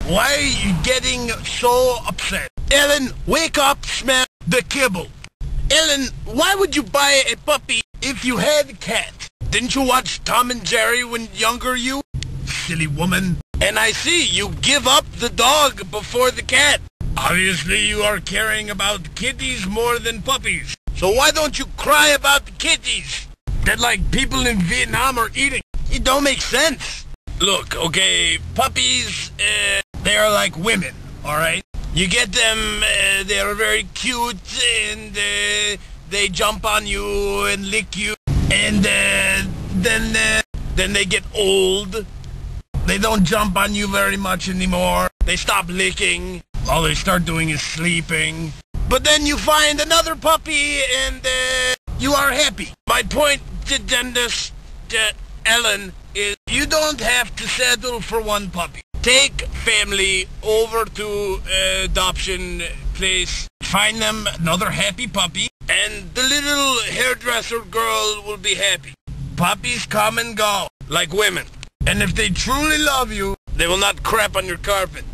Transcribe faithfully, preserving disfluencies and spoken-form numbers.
Why are you getting so upset? Ellen, wake up, smell the kibble. Ellen, why would you buy a puppy if you had a cat? Didn't you watch Tom and Jerry when younger you? Silly woman. And I see you give up the dog before the cat. Obviously you are caring about kitties more than puppies. So why don't you cry about the kitties that like people in Vietnam are eating? It don't make sense. Look, okay, puppies, uh, they're like women, alright? You get them, uh, they're very cute, and uh, they jump on you and lick you, and uh, then, uh, then they get old. They don't jump on you very much anymore. They stop licking. All they start doing is sleeping. But then you find another puppy, and uh, you are happy. My point to this, to Ellen, is you don't have to settle for one puppy. Take family over to uh, adoption place, find them another happy puppy, and the little hairdresser girl will be happy. Puppies come and go, like women. And if they truly love you, they will not crap on your carpet.